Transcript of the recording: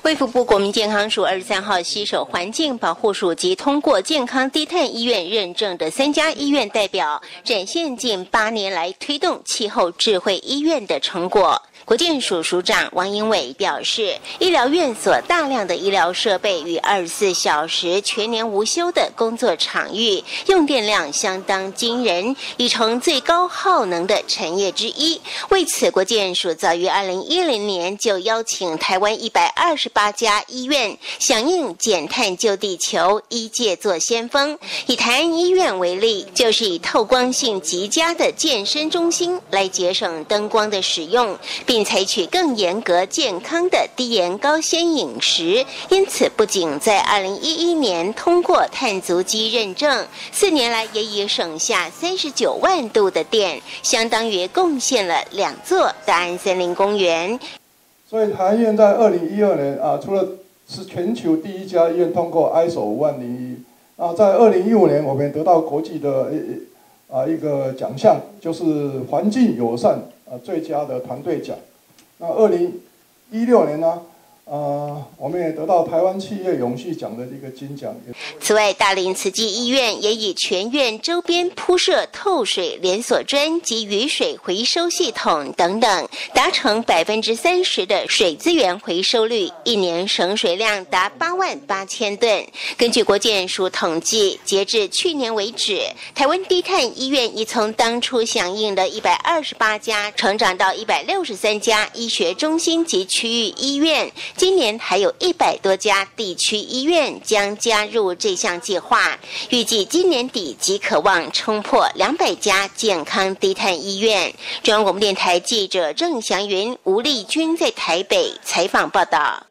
卫福部国民健康署23号携手环境保护署及通过健康低碳医院认证的3家医院代表，展现近8年来推动气候智慧医院的成果。国健署署长王英伟表示，医疗院所大量的医疗设备与24小时全年无休的工作场域，用电量相当惊人，已成最高耗能的产业之一。为此，国健署早于2010年就邀请台湾128家医院响应减碳救地球医界做先锋。以台安医院为例，就是以透光性极佳的健身中心来节省灯光的使用，并采取更严格健康的低盐高纤饮食，因此不仅在2011年通过碳足迹认证，4年来也已省下39万度的电，相当于贡献了2座大安森林公园。 所以台安医院在2012年除了是全球第1家医院通过 ISO 5001，在2015年我们得到国际的一个奖项，就是环境友善最佳的团队奖。那2016年呢，我们也得到台湾企业永续奖的一个金奖。 此外，大林慈济医院也以全院周边铺设透水连锁砖及雨水回收系统等等，达成30%的水资源回收率，1年省水量达88000吨。根据国健署统计，截至去年为止，台湾低碳医院已从当初响应的128家成长到163家医学中心及区域医院。今年还有100多家地区医院将加入这项计划，预计今年底即可望冲破200家健康低碳医院。中央广播电台记者郑祥云、吴丽君在台北采访报道。